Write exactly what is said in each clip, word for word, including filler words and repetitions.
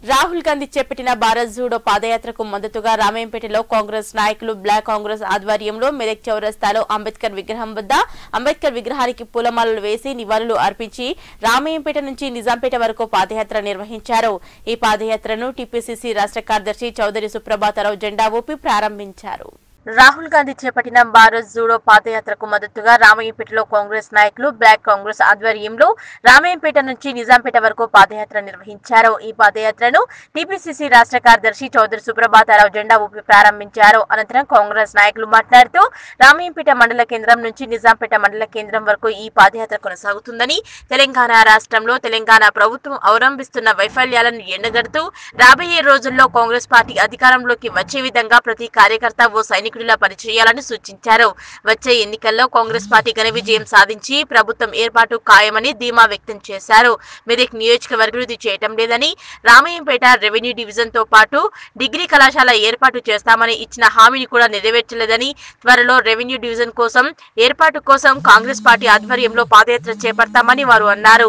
రాహుల్ గాంధీ చేపట్టిన భారత్ జోడో పాదయాత్రకు మద్దతుగా రామాయంపేటలో కాంగ్రెస్ నాయకులు బ్లాక్ కాంగ్రెస్ ఆధ్వర్యంలో మెదక్ చౌరస్తాలో అంబేద్కర్ విగ్రహం వద్ద అంబేద్కర్ విగ్రహానికి పూలమాలలు వేసి నివాళులు అర్పించి రామాయంపేట నుంచి నిజాంపేట వరకు పాదయాత్ర నిర్వహించారు। ఈ పాదయాత్రను టీపీసీసీ రాష్ట్ర కార్యదర్శి చౌదరి సుప్రభాతరావు జెండా ఊపి ప్రారంభించారు। రాహుల్ గాంధీ చేపట్టిన భారత్ జోడో పాదయాత్రకు మద్దతుగా రామాయంపేటలో కాంగ్రెస్ నాయకులు బ్లాక్ కాంగ్రెస్ ఆధ్వర్యంలో రామాయంపేట నుంచి నిజాంపేట వరకు పాదయాత్ర నిర్వహించారు। ఈ పాదయాత్రను టీపీసీసీ రాష్ట్ర కార్యదర్శి చౌదరి సుప్రభాతరావు జెండా ఊపి ప్రారంభించారు। అనంతరం కాంగ్రెస్ నాయకులు మాట్లాడుతూ రామాయంపేట మండల కేంద్రం నుంచి నిజాంపేట మండల కేంద్రం వరకు ఈ పాదయాత్ర కొనసాగుతుందని, తెలంగాణ రాష్ట్రంలో తెలంగాణ ప్రభుత్వం అవలంబిస్తున్న వైఫల్యాలను ఎండగడుతూ రాబోయే రోజుల్లో కాంగ్రెస్ పార్టీ అధికారంలోకి వచ్చే విధంగా ప్రతి కార్యకర్త ఓ సైనికుడిలా పనిచేయాలని సూచించారు। వచ్చే ఎన్నికల్లో కాంగ్రెస్ పార్టీ ఘన విజయం సాధించి ప్రభుత్వం ఏర్పాటు ఖాయమని ధీమా వ్యక్తం చేశారు। మెదక్ నియోజకవర్గ అభివృద్ధి చేయటం లేదని, రామాయంపేట రెవెన్యూ డివిజన్ తో పాటు డిగ్రీ కళాశాల ఏర్పాటు చేస్తామని ఇచ్చిన హామీని కూడా నెరవేర్చలేదని, త్వరలో రెవెన్యూ డివిజన్ కోసం ఏర్పాటు కోసం కాంగ్రెస్ పార్టీ ఆధ్వర్యంలో పాదయాత్ర చేపడతామని వారు అన్నారు।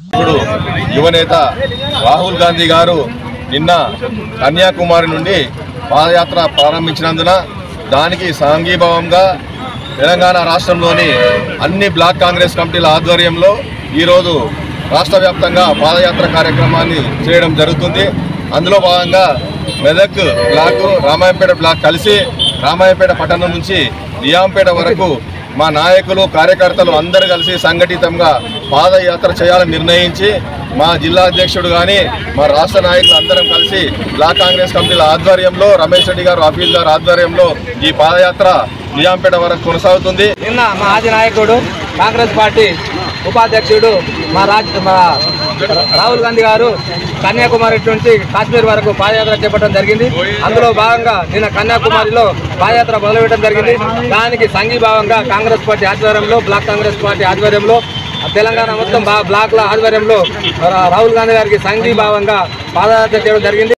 యువనేత రాహుల్ గాంధీ గారు నిన్న కన్యాకుమారి నుండి పాదయాత్ర ప్రారంభించినందున దానికి సాంఘీభావంగా తెలంగాణ రాష్ట్రంలోని అన్ని బ్లాక్ కాంగ్రెస్ కమిటీల ఆధ్వర్యంలో ఈరోజు రాష్ట్ర వ్యాప్తంగా పాదయాత్ర కార్యక్రమాన్ని చేయడం జరుగుతుంది। అందులో భాగంగా మెదక్ బ్లాక్ రామాయంపేట బ్లాక్ కలిసి రామాయంపేట పట్టణం నుంచి నిజాంపేట వరకు మా నాయకులు కార్యకర్తలు అందరూ కలిసి సంఘటితంగా పాదయాత్ర చేయాలని నిర్ణయించి మా జిల్లా అధ్యక్షుడు కానీ మా రాష్ట్ర నాయకులు అందరం కలిసి బ్లాక్ కాంగ్రెస్ కమిటీల ఆధ్వర్యంలో రమేష్ రెడ్డి గారు ఆఫీస్ గారు ఆధ్వర్యంలో ఈ పాదయాత్ర నిజాంపేట వరకు కొనసాగుతుంది। నిన్న మా ఆది నాయకుడు కాంగ్రెస్ పార్టీ ఉపాధ్యక్షుడు మా రాజ్ మా రాహుల్ గాంధీ గారు కన్యాకుమారి నుంచి కాశ్మీర్ వరకు పాదయాత్ర చేపట్టడం జరిగింది। అందులో భాగంగా నిన్న కన్యాకుమారిలో పాదయాత్ర మొదలుపెట్టడం జరిగింది। దానికి సంఘీభావంగా కాంగ్రెస్ పార్టీ ఆధ్వర్యంలో బ్లాక్ కాంగ్రెస్ పార్టీ ఆధ్వర్యంలో తెలంగాణ మొత్తం బ్లాక్ల ఆధ్వర్యంలో రాహుల్ గాంధీ గారికి సంఘీభావంగా పాదయాత్ర చేయడం జరిగింది।